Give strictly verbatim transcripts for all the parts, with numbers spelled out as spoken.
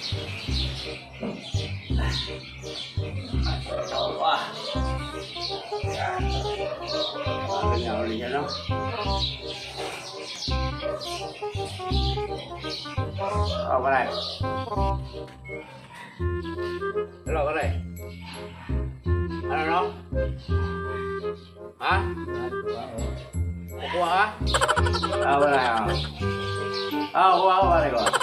Wah. Makanya ulit yan, no? Oh, pare. Hello, pare. Ano, no? Ha? Kukuha ka? Ah, pare. Ah, kukuha ka, pare ko.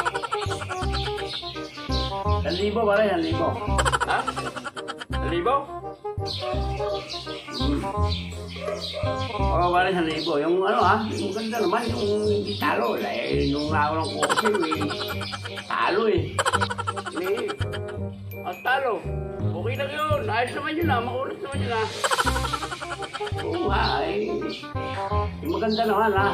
San libo, pare, san libo. Ha? San libo? Hmm. Oo, pare, san libo. Yung ano, ha? Yung ganda naman, yung hindi talo. Eh, nung ako ng coffee, eh. Talo, eh. Eh, ang talo. Okay lang yun. Ayos naman yun, ha? Makulit naman yun, ha? Oo, ha? Eh, yung maganda naman, ha?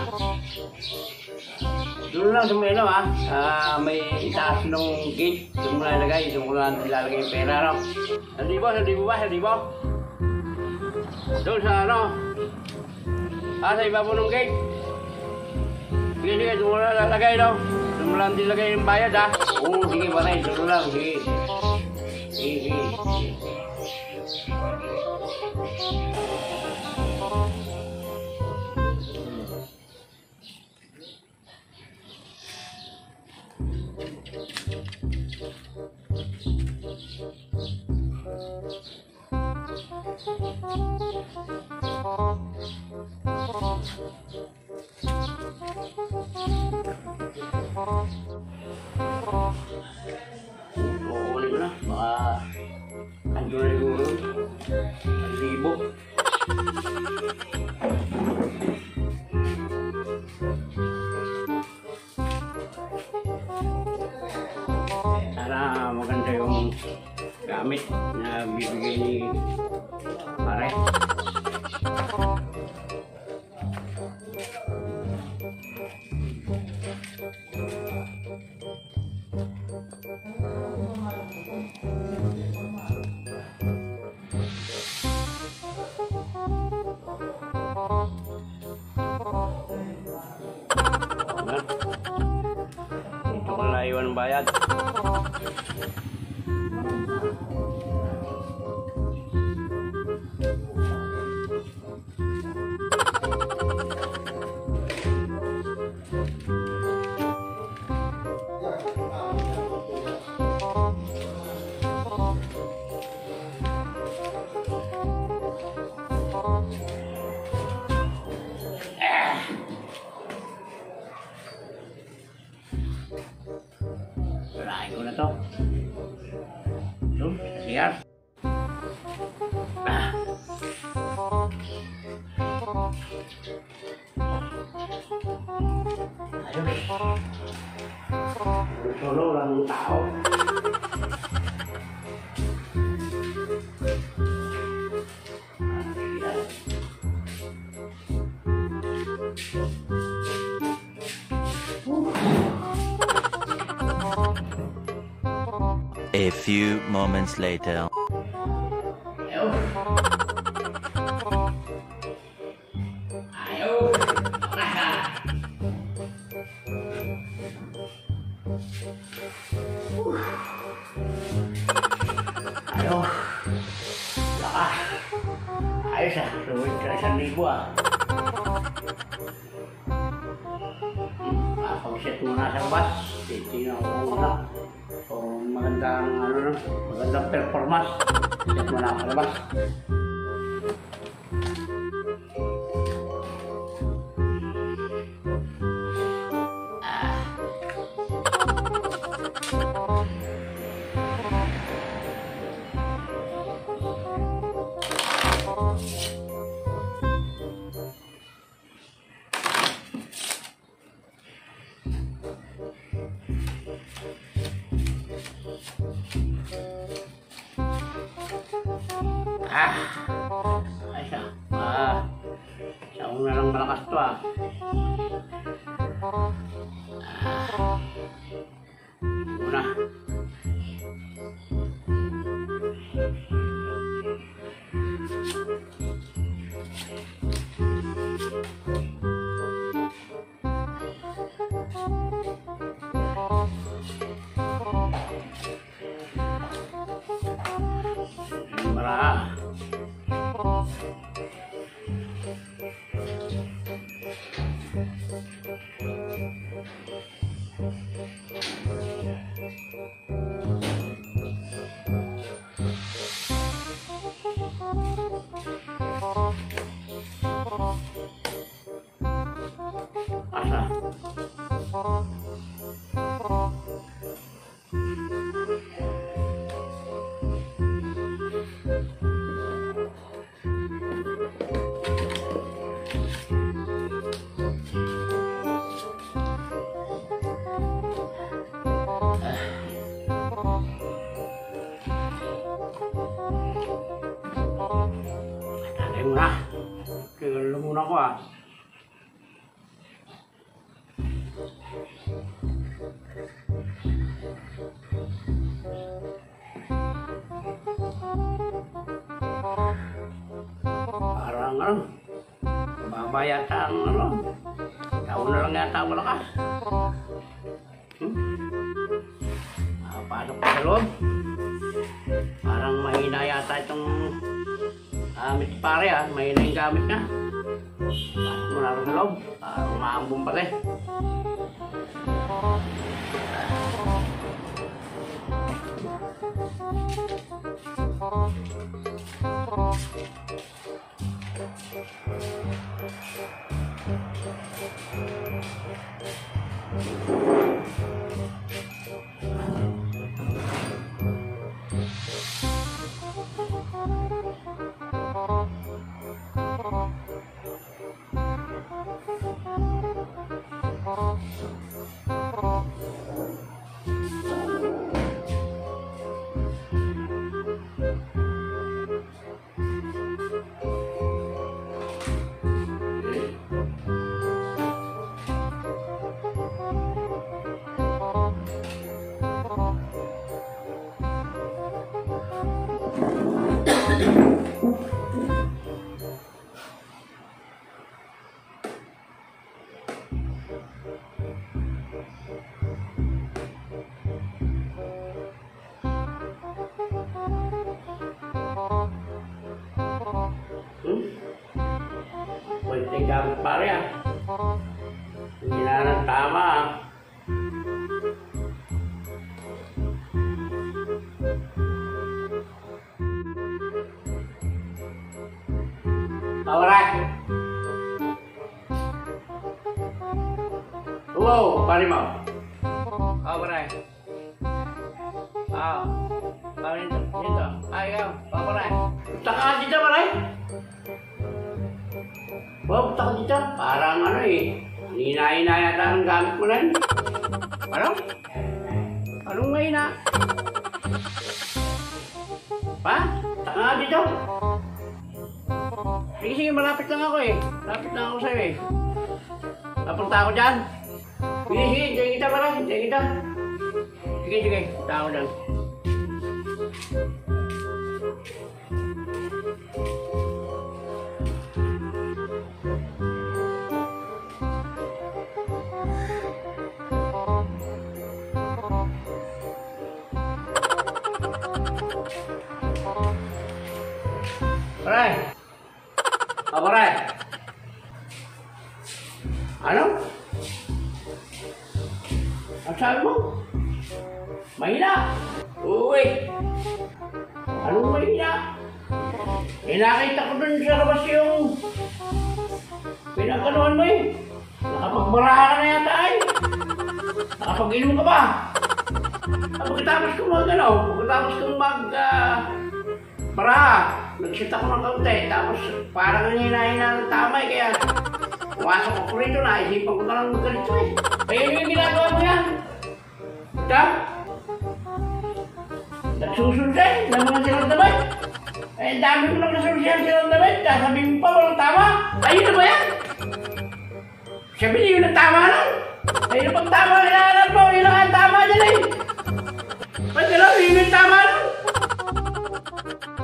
Doon lang sa may ano, ha? Uh, may itaas ng gate. Doon mo nalagay. Doon ko lang ilalagay yung pera, no? San libo, san libo ba? San libo? Doon sa ano? Ah, sa iba po ng gate. Sige, sige. Doon mo lang lalagay, no? Doon mo lang dilagay yung bayad, ha? Oo, sige, pare. Doon lang. Sige. Sige, sige. Kukunin ko na. Baka ando na siguro. Ang libo. Sana maganda yung gamit na bibigay ni pare. Ito ko na iwan ng bayad. Sarain ko na to. Ito, siya. Ah. Ayos. Solo lang ng tao. A few moments later. Ayaw. Ayaw. Ayaw. Laka. Ayos ah. Suwit ka isang libo ah. Pag-set muna sa bus. Titignan ko muna. Kung magandang ano no, magandang performance. Set mo na ako labas. Ah, ay siya. Ah, siya una lang malakas to ah. Ah, una. ano, baba yata ang ano, taon na lang yata ang malakas. Hmm? Ah, pasok pa sa loob. Parang mahina yata itong gamit pare ah, mahina yung gamit na. Pasok mo na rin sa loob, parang umaambong pala eh. Kunting gamit pare ah. Hindi na lang tama ah. Alright. Wow, pare mo. Alright. Ah, pare dito, dito. Ay, ikaw, alright. Taka dito pare. Wow, taka dito. Parang ano eh. Hinahin na yata ang gamit mo rin. Ano? Anong mahina? Pa? Taka dito. Sige, sige, malapit lang ako eh. Malapit lang ako sa'yo eh. Napunta ako dyan. Sige, sige, dyan kita pala. Dyan kita. Sige, sige, punta ako dyan. Pare! Oh, pare! Ano? Ang sabi mo? Mahina! Uy! Anong mahina? Eh, nakita ko dun sa labas yung pinagkanuan mo eh. Nakapagbaraha ka na yata ay. Nakapag-inom ka ba? Pagkatapos kong mag ano, pagkatapos kong mag uh, baraha, nag-shoot ako ng kaunti, tapos parang nangyinahin ng tama eh, kaya pumasok ako rito na, isipan ko na lang magkalito eh. Kaya yun yung ginagawa mo yan. Ito? Nagsusunod eh, ng mga silang damit. Eh, dami ko lang nasusunod silang damit, sasabihin mo pa, walang tama. Ayun na ba yan? Sabi niyo yung tama lang. Ayun na pang tama, hinahanap mo, yun lang ang tama dyan eh. Ba't gano'n, yun yung tama lang.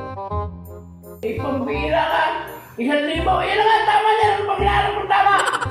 Eh, pambira ka. Isang libo. Yan lang ang tama niya. Ano pang hinahanap mo tama?